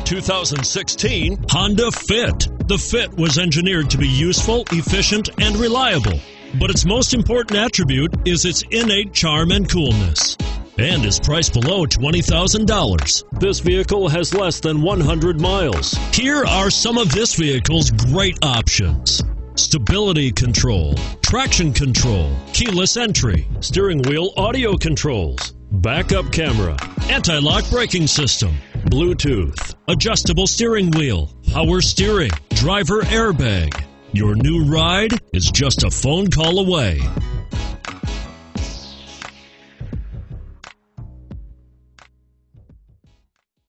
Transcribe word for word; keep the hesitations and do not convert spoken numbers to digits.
two thousand sixteen Honda Fit. The Fit was engineered to be useful, efficient, and reliable. But its most important attribute is its innate charm and coolness, and is priced below twenty thousand dollars. This vehicle has less than one hundred miles. Here are some of this vehicle's great options: stability control, traction control, keyless entry, steering wheel audio controls, backup camera, anti-lock braking system, Bluetooth, adjustable steering wheel, power steering, driver airbag. Your new ride is just a phone call away.